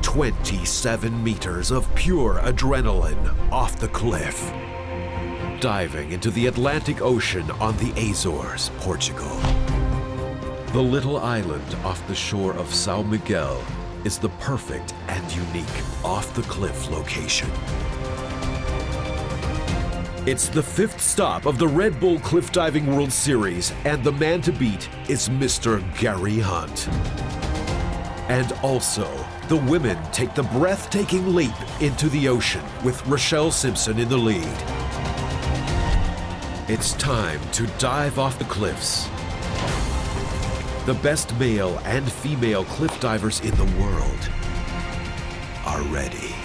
27 meters of pure adrenaline off the cliff. Diving into the Atlantic Ocean on the Azores, Portugal. The little island off the shore of São Miguel is the perfect and unique off-the-cliff location. It's the 5th stop of the Red Bull Cliff Diving World Series, and the man to beat is Mr. Gary Hunt. And also, the women take the breathtaking leap into the ocean with Rachelle Simpson in the lead. It's time to dive off the cliffs. The best male and female cliff divers in the world are ready.